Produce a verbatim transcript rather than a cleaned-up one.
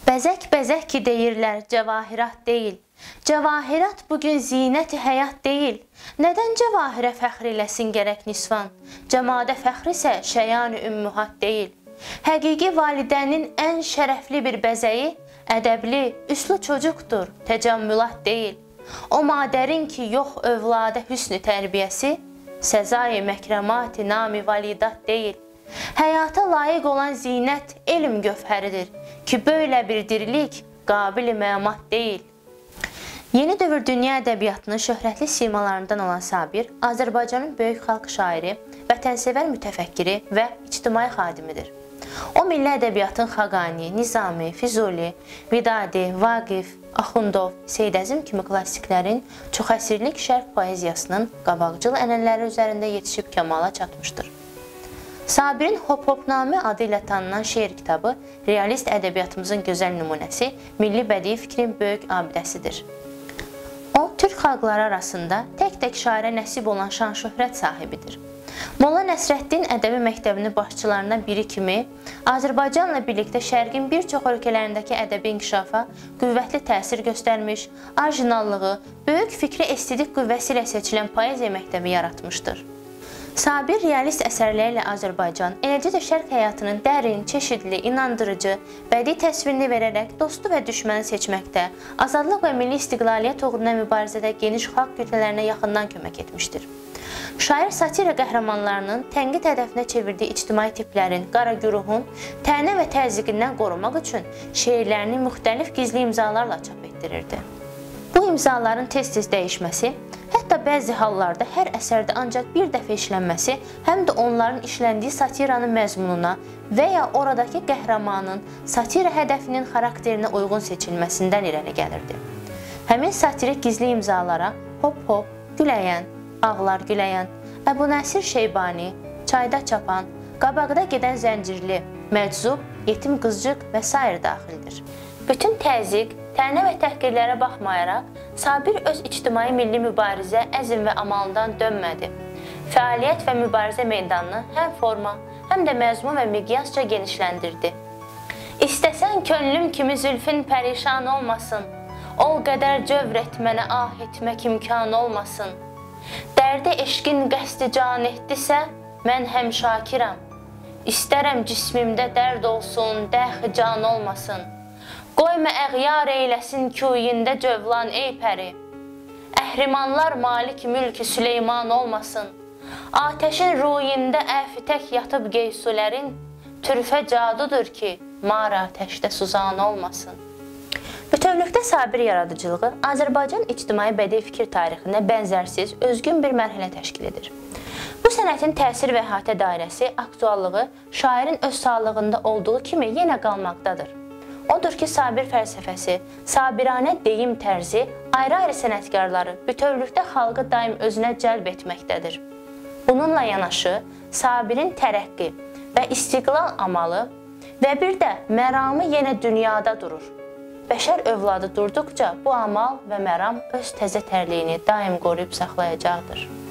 Bəzək-bəzək ki deyirlər, cəvahirat deyil. Cəvahirat bugün zinət-i həyat deyil. Nədən cəvahirə fəxr eləsin gərək nisvan? Cəmadə fəxr isə şəyan-ı ümmühat deyil. Həqiqi validənin ən şərəfli bir bəzəyi, ədəbli, üslü çocuqdur, təcəmmülat deyil. O madərin ki, yox övladə hüsnü tərbiyəsi, səzai məkrəmat-i nami validat deyil. Həyata layiq olan zinət elm gövhəridir ki, böyle bir dirilik qabil-i məmat deyil. Yeni dövr dünya ədəbiyyatının şöhrətli simalarından olan Sabir, Azərbaycanın böyük xalq şairi, vətənsevər mütəfəkkiri və ictimai xadimidir. O, milli ədəbiyyatın Xaqani, Nizami, Füzuli, Vidadi, Vaqif, Axundov, Seyid Əzim kimi klassiklərin çoxəsirlik şərq poeziyasının qabaqcıl ənənələri üzərində yetişib kəmala çatmışdır. Sabirin Hop-Hopnamə adı ilə tanınan şeir kitabı realist ədəbiyyatımızın gözəl nümunəsi, milli bədii fikrin böyük abidəsidir. O, türk xalqları arasında tək-tək şairə nəsib olan şan-şöhrət sahibidir. Molla Nəsrəddin ədəbi məktəbinin başçılarından biri kimi Azərbaycanla birlikdə şərqin bir çox ölkələrindəki ədəbi inkişafa qüvvətli təsir göstərmiş, orijinallığı, böyük fikri estetik qüvvəsi ilə seçilən poeziya məktəbi yaratmışdır. Sabir realist əsərlərlə Azərbaycan, eləcə də şərq həyatının dərin, çeşidli, inandırıcı, bədii təsvirini verərək dostu və düşməni seçməkdə, azadlıq və milli istiqlaliyyət uğruna mübarizədə geniş xalq kütlələrinə yaxından kömək etmişdir. Şair satira qəhrəmanlarının tənqid hədəfinə çevirdiyi ictimai tiplərin, qara güruhun tənə və təzyiqindən qorumaq üçün şeirlərini müxtəlif gizli imzalarla çap etdirirdi. Bu imzaların tez-tez dəyişməsi, hətta bəzi hallarda hər əsərdə ancaq bir dəfə işlənməsi həm də onların işləndiyi satiranın məzmununa və ya oradakı qəhrəmanın satira hədəfinin xarakterinə uyğun seçilməsindən irəli gəlirdi. Həmin satirik gizli imzalara Hop-Hop, Güləyən, Ağlar Güləyən, Əbu Nəsir Şeybani, Çayda Çapan, Qabaqda gedən Zəncirli, Məczub, Yetim Qızcıq və sair daxildir. Bütün təzyiq, tənə və təhqirlərə baxmayaraq, Sabir öz ictimai milli mübarizə, əzm və amalından dönmədi. Fəaliyyət və mübarizə meydanını həm forma, həm də məzmun və miqyasca genişləndirdi. İstəsən könlüm kimi zülfün pərişan olmasın, ol qədər cövr etmənə ah etmək imkan olmasın. Dərdə eşqin qəsdi can etdisə, mən həm şakiram. İstərəm cismimdə dərd olsun, dəxi can olmasın. Qoyma əğyar eyləsin kuyində cövlan ey pəri. Əhrimanlar malik mülkü Süleyman olmasın. Ateşin ruyində əfitək yatıb geysulərin, türfə cadudur ki, mar ateşdə suzan olmasın. Bütövlükdə Sabir yaradıcılığı Azərbaycan ictimai bədii fikir tarixində bənzərsiz, özgün bir mərhələ təşkil edir. Bu sənətin təsir və əhatə dairəsi, aktuallığı şairin öz sağlığında olduğu kimi yenə qalmaqdadır. Odur ki, Sabir fəlsəfəsi, sabiranə deyim tərzi ayrı-ayrı sənətkarları bütövlükdə xalqı daim özünə cəlb etməkdədir. Bununla yanaşı, Sabirin tərəqqi və istiqlal amalı və bir də məramı yenə dünyada durur. Bəşər övladı durduqca bu amal və məram öz təzə tərliyini daim qoruyub saxlayacaqdır.